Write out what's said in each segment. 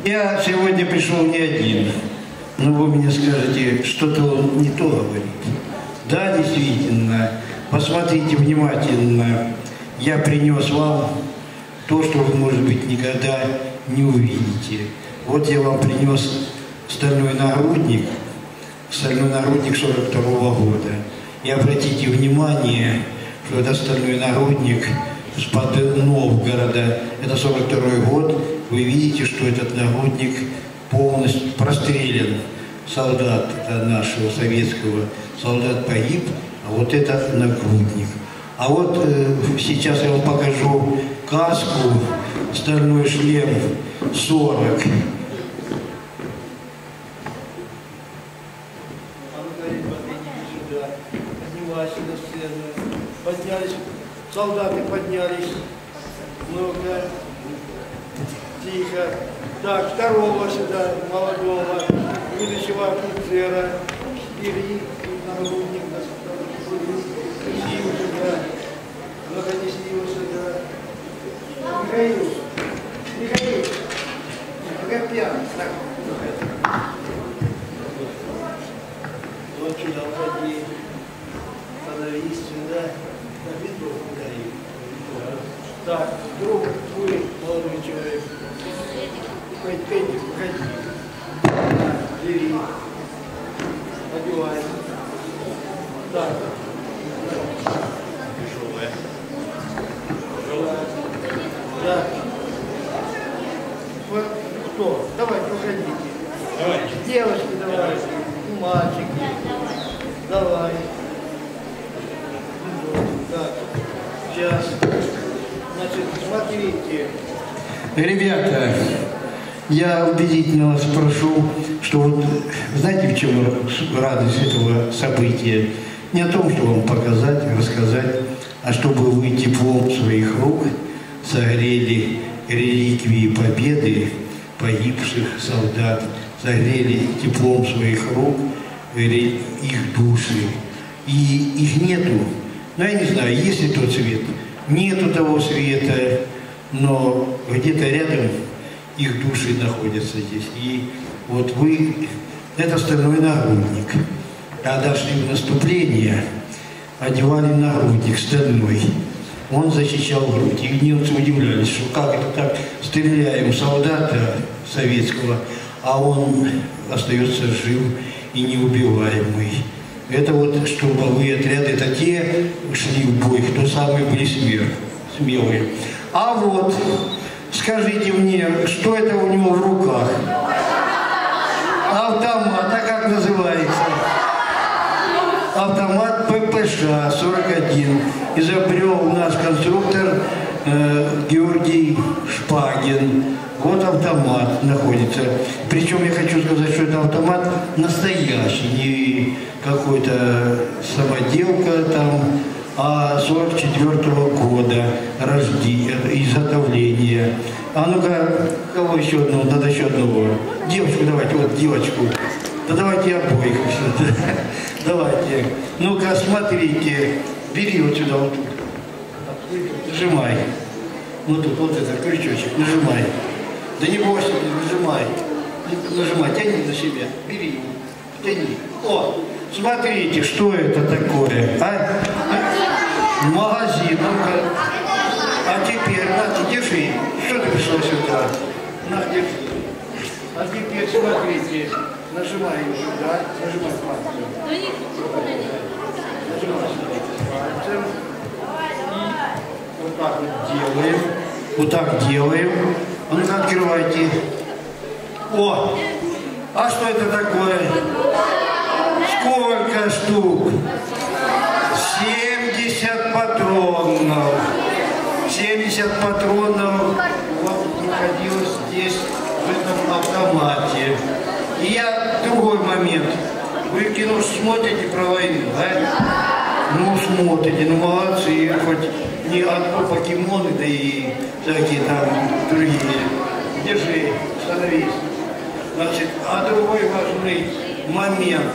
Я сегодня пришел не один, но вы мне скажете, что-то он не то говорит. Да, действительно, посмотрите внимательно, я принес вам то, что вы, может быть, никогда не увидите. Вот я вам принес стальной нагрудник 42-го года. И обратите внимание, что это стальной нагрудник с-под Новгорода, это 42-й год. Вы видите, что этот нагрудник полностью прострелен. Солдат нашего советского, солдат погиб, а вот это нагрудник. А вот сейчас я вам покажу каску, стальной шлем 40. Поднялись, солдаты поднялись, много, тихо. Так, второго сюда, молодого, будущего офицера, бери нагрудник, неси его сюда, ну-ка неси его сюда. Михаил, как пьян, так, вот сюда уходи, становись сюда, на бедро удари. Так, друг твой, молодой человек. Пойди, выходи. Бери. Одевай. Так. Тяжелая. Да. Кто? Давай, проходите. Давай. Девочки, давай. И мальчики. Давай. Так. Сейчас. Значит, смотрите. Ребята, я убедительно вас прошу, что вот знаете, в чем радость этого события? Не о том, что вам показать, рассказать, а чтобы вы теплом своих рук согрели реликвии победы погибших солдат, согрели теплом своих рук их души. И их нету. Ну, я не знаю, есть ли тот свет. Нету того света, но где-то рядом их души находятся здесь. И вот вы, это стальной нагрудник. Когда шли в наступление, одевали нагрудник стальной. Он защищал грудь. И немцы удивлялись, что как это так, стреляем солдата советского, а он остается жив и неубиваемый. Это вот штурмовые отряды, это те шли в бой, кто самые были смелые. А вот, скажите мне, что это у него в руках? Автомат, а как называется? Автомат ППШ-41. Изобрел наш конструктор Георгий Шпагин. Вот автомат находится. Причем я хочу сказать, что это автомат настоящий, не какой-то самоделка там, а 44-го года изготовления. А ну-ка, кого еще одного? Надо еще одного. Девочку давайте, вот девочку. Да давайте обоих. Давайте. Ну-ка, смотрите. Бери вот сюда, вот тут. Нажимай. Ну тут вот этот крючочек. Нажимай. Да не бойся, нажимай. Нажимай, тяни на себя. Бери его. Тяни. О, смотрите, что это такое. А? Магазин. Ну-ка. А теперь, на, держи. Что ты пришел сюда? На, держи. А теперь смотрите. Нажимай сюда. Нажимай пальцем. Нажимай пальцем. Вот так вот делаем. Вот так делаем. А ну-ка, открывайте. О! А что это такое? Сколько штук? 70 патронов. 70 патронов вот находилось здесь, в этом автомате. И я другой момент. Вы кино смотрите про войну, да? Ну, смотрите, ну молодцы, хоть не одно покемоны, да и всякие там другие. Держи, становись. Значит, а другой важный момент,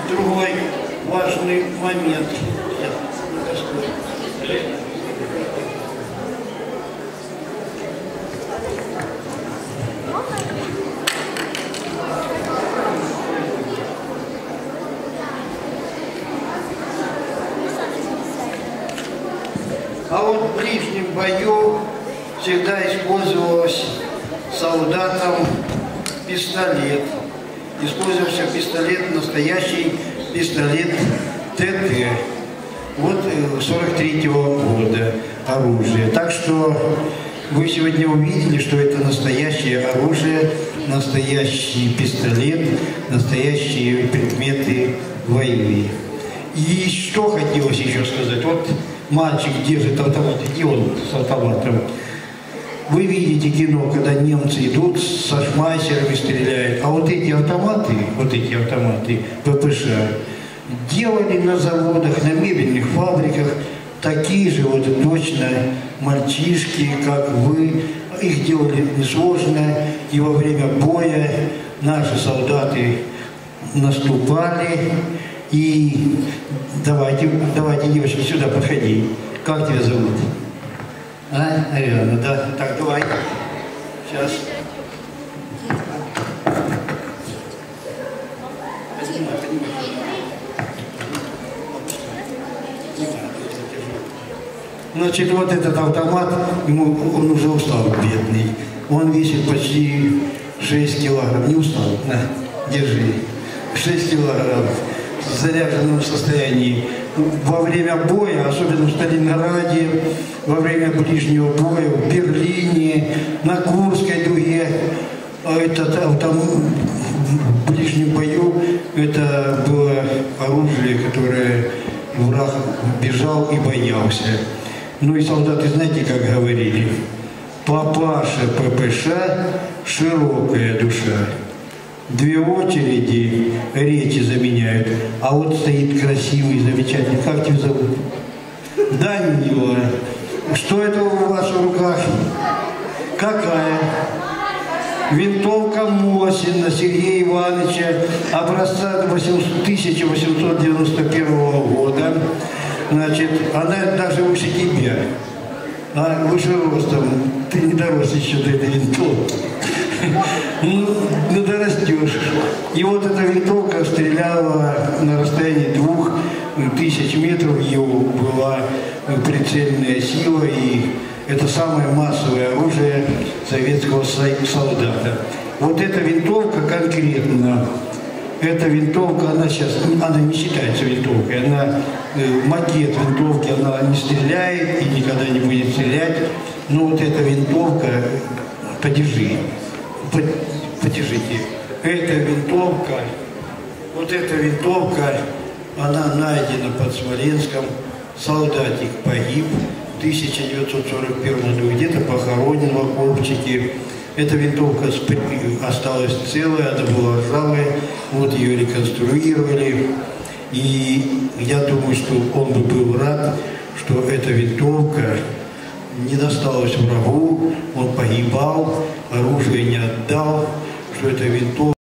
ближнем бою всегда использовалось солдатом пистолет. Использовался пистолет, настоящий пистолет ТТ. Вот 43-го года оружие. Так что вы сегодня увидели, что это настоящее оружие, настоящий пистолет, настоящие предметы войны. И что хотелось еще сказать. Вот мальчик держит автомат, где он с автоматом? Вы видите кино, когда немцы идут со шмайсерами стреляют, а вот эти автоматы ППШ, делали на заводах, на мебельных фабриках такие же вот точно мальчишки, как вы. Их делали несложно, и во время боя наши солдаты наступали. И давайте, девочки, сюда подходи. Как тебя зовут? А, Ариана, да. Так, давай. Сейчас. Значит, вот этот автомат, он уже устал, бедный. Он весит почти 6 килограмм. Не устал? На, держи. 6 килограмм. В заряженном состоянии. Во время боя, особенно в Сталинграде, во время ближнего боя, в Берлине, на Курской дуге, там в ближнем бою это было оружие, которое враг бежал и боялся. Ну и солдаты, знаете, как говорили, папаша ППШ, широкая душа. 2 очереди речи заменяют, а вот стоит красивый, замечательный. Как тебя зовут? Данила. Что это у вас в руках? Какая? Винтовка Мосина Сергея Ивановича, образца 1891 года. Значит, она даже выше тебя. А выше ростом. Ты не дорос еще до этой винтовки. Ну, дорастешь. И вот эта винтовка стреляла на расстоянии 2000 метров. Ее была прицельная сила, и это самое массовое оружие советского солдата. Вот эта винтовка конкретно, эта винтовка, она не считается винтовкой, она макет винтовки, она не стреляет и никогда не будет стрелять. Но вот эта винтовка, подержите, эта винтовка, она найдена под Смоленском, солдатик погиб в 1941 году, где-то похоронен в окопчике. Эта винтовка осталась целая, она была ржавая, вот ее реконструировали. И я думаю, что он бы был рад, что эта винтовка не досталась врагу, он погибал, оружие не отдал, что эта винтовка